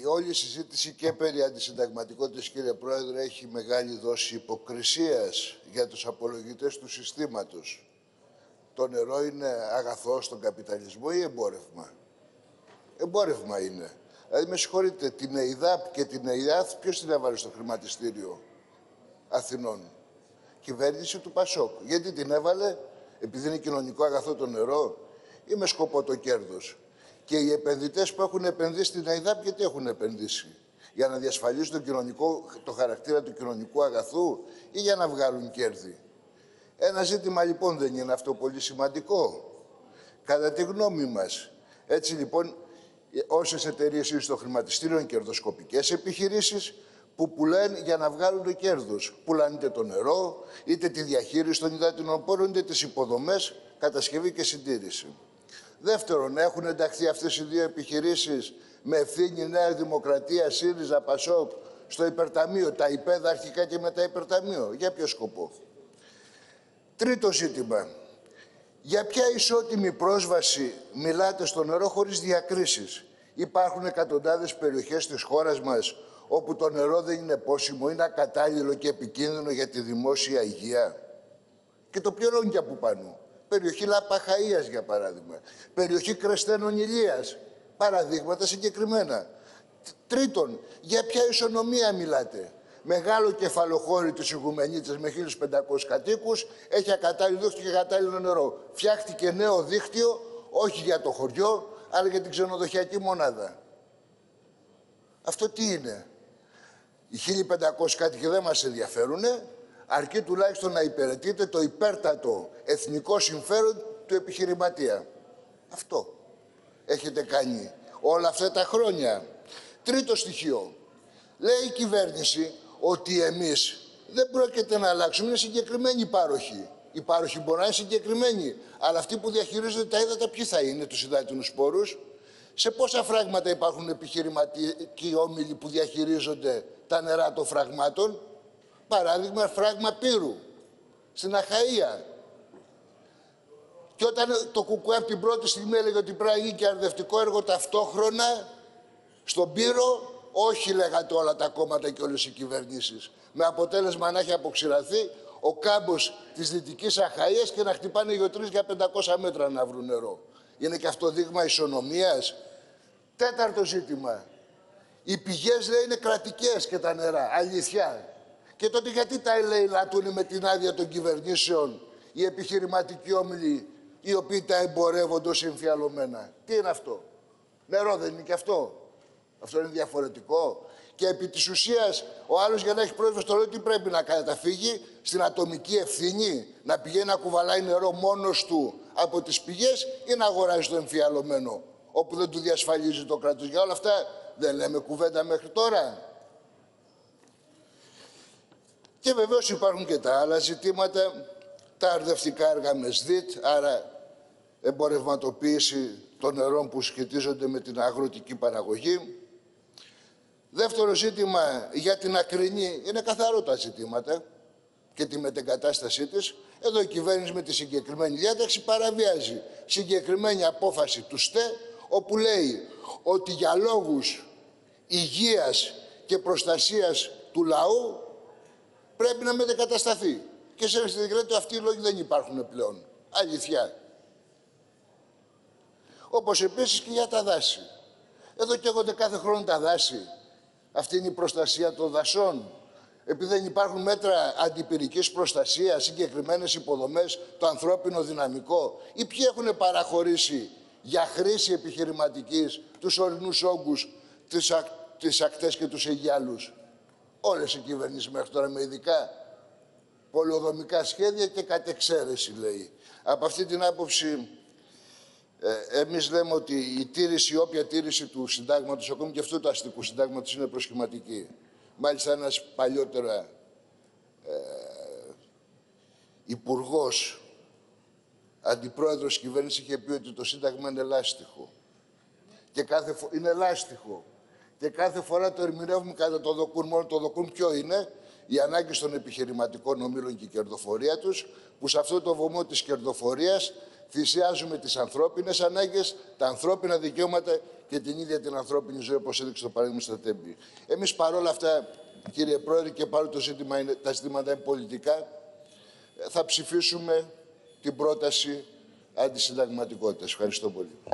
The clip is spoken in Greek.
όλη η συζήτηση και περί αντισυνταγματικότητας, κύριε Πρόεδρε, έχει μεγάλη δόση υποκρισίας για τους απολογητές του συστήματος. Το νερό είναι αγαθό στον καπιταλισμό ή εμπόρευμα? Εμπόρευμα είναι. Δηλαδή, με συγχωρείτε, την ΕΙΔΑΠ και την ΕΙΔΑΘ ποιος την έβαλε στο χρηματιστήριο Αθηνών? Κυβέρνηση του Πασόκ. Γιατί την έβαλε? Επειδή είναι κοινωνικό αγαθό το νερό ή με σκοπό το κέρδος? Και οι επενδυτές που έχουν επενδύσει στην ΕΙΔΑΠ, γιατί έχουν επενδύσει? Για να διασφαλίσουν το χαρακτήρα του κοινωνικού αγαθού ή για να βγάλουν κέρδη? Ένα ζήτημα λοιπόν δεν είναι αυτό πολύ σημαντικό? Κατά τη γνώμη μας. Έτσι λοιπόν, όσες εταιρείες είναι στο χρηματιστήριο είναι κερδοσκοπικές επιχειρήσεις που πουλάνε για να βγάλουν το κέρδος. Πουλάνε είτε το νερό, είτε τη διαχείριση των υδάτινων πόρων, είτε τις υποδομές, κατασκευή και συντήρηση. Δεύτερον, έχουν ενταχθεί αυτές οι δύο επιχειρήσεις με ευθύνη Νέα Δημοκρατία, ΣΥΡΙΖΑ, ΠΑΣΟΚ στο υπερταμείο, τα ΙΠΕΔ αρχικά και μετά υπερταμείο? Για ποιο σκοπό? Τρίτο ζήτημα. Για ποια ισότιμη πρόσβαση μιλάτε στο νερό χωρίς διακρίσεις? Υπάρχουν εκατοντάδες περιοχές της χώρας μας όπου το νερό δεν είναι πόσιμο, είναι ακατάλληλο και επικίνδυνο για τη δημόσια υγεία. Και το πληρώνουν και από πάνω. Περιοχή Λαπαχαΐας, για παράδειγμα. Περιοχή Κρεστένων Ηλίας. Παραδείγματα συγκεκριμένα. Τρίτον, για ποια ισονομία μιλάτε? Μεγάλο κεφαλοχώρι της Ιγουμενίτσας με 1.500 κατοίκους, έχει ακατάλληλο δίκτυο και ακατάλληλο νερό. Φτιάχτηκε νέο δίκτυο, όχι για το χωριό, αλλά για την ξενοδοχειακή μονάδα. Αυτό τι είναι? Οι 1.500 κάτοικοι δεν μας ενδιαφέρουν, αρκεί τουλάχιστον να υπηρετείτε το υπέρτατο εθνικό συμφέρον του επιχειρηματία. Αυτό έχετε κάνει όλα αυτά τα χρόνια. Τρίτο στοιχείο. Λέει η κυβέρνηση ότι εμείς δεν πρόκειται να αλλάξουμε, είναι συγκεκριμένοι οι πάροχοι. Οι πάροχοι μπορεί να είναι συγκεκριμένοι, αλλά αυτοί που διαχειρίζονται τα ύδατα ποιοι θα είναι, τους υδάτινους πόρους? Σε πόσα φράγματα υπάρχουν επιχειρηματικοί όμιλοι που διαχειρίζονται τα νερά των φραγμάτων? Παράδειγμα, φράγμα Πύρου, στην Αχαΐα. Και όταν το ΚΚΕ από την πρώτη στιγμή έλεγε ότι πρέπει να γίνει και αρδευτικό έργο ταυτόχρονα στον Πύρο, όχι λέγατε όλα τα κόμματα και όλες οι κυβερνήσεις. Με αποτέλεσμα να έχει αποξηραθεί ο κάμπος της Δυτικής Αχαΐας και να χτυπάνε γεωτρήσεις για 500 μέτρα να βρουν νερό. Είναι και αυτό δείγμα ισονομίας? Τέταρτο ζήτημα. Οι πηγές, λέει, είναι κρατικές και τα νερά. Αλήθεια. Και τότε γιατί τα ελεηλατούν με την άδεια των κυβερνήσεων οι επιχειρηματικοί όμιλοι, οι οποίοι τα εμπορεύονται ως εμφιαλωμένα? Τι είναι αυτό? Νερό δεν είναι και αυτό? Αυτό είναι διαφορετικό? Και επί της ουσίας, ο άλλος για να έχει πρόσβαση στο νερό τι πρέπει να καταφύγει? Στην ατομική ευθύνη, να πηγαίνει να κουβαλάει νερό μόνος του από τις πηγές ή να αγοράζει το εμφιαλωμένο, όπου δεν του διασφαλίζει το κράτος? Για όλα αυτά δεν λέμε κουβέντα μέχρι τώρα? Και βεβαίως υπάρχουν και τα άλλα ζητήματα, τα αρδευτικά έργα με ΣΔΙΤ, άρα εμπορευματοποίηση των νερών που σχετίζονται με την αγροτική παραγωγή. Δεύτερο ζήτημα για την Ακρινή, είναι καθαρό τα ζητήματα και τη μετεγκατάστασή της. Εδώ η κυβέρνηση με τη συγκεκριμένη διάταξη παραβιάζει συγκεκριμένη απόφαση του ΣΤΕ, όπου λέει ότι για λόγους υγείας και προστασίας του λαού πρέπει να μετεγκατασταθεί. Και σε λέτε ότι αυτοί οι λόγοι δεν υπάρχουν πλέον. Αλήθεια. Όπως επίσης και για τα δάση. Εδώ καίγονται κάθε χρόνο τα δάση. Αυτή είναι η προστασία των δασών? Επειδή δεν υπάρχουν μέτρα αντιπυρικής προστασίας, συγκεκριμένες υποδομές, το ανθρώπινο δυναμικό, ή ποιοι έχουν παραχωρήσει για χρήση επιχειρηματικής τους ορεινούς όγκους, τις ακτές και τους αιγιάλους? Όλες οι κυβερνήσεις μέχρι τώρα, με ειδικά πολεοδομικά σχέδια και κατ' εξαίρεση, λέει. Από αυτή την άποψη, εμείς λέμε ότι η τήρηση, η όποια τήρηση του συντάγματος, ακόμη και αυτού του αστικού συντάγματος, είναι προσχηματική. Μάλιστα ένας παλιότερα υπουργός, αντιπρόεδρος κυβέρνησης, είχε πει ότι το Σύνταγμα είναι λάστιχο. Και είναι λάστιχο. Και κάθε φορά το ερμηνεύουμε κατά το δοκούν. Μόνο το δοκούν ποιο είναι? οι ανάγκες των επιχειρηματικών ομίλων και η κερδοφορία τους, που σε αυτό το βωμό της κερδοφορίας θυσιάζουμε τις ανθρώπινες ανάγκες, τα ανθρώπινα δικαιώματα και την ίδια την ανθρώπινη ζωή, όπως έδειξε το παράδειγμα στα Τέμπη. Εμείς παρόλα αυτά, κύριε Πρόεδρε, και παρόλο τα ζητήματα είναι πολιτικά, θα ψηφίσουμε την πρόταση αντισυνταγματικότητας. Ευχαριστώ πολύ.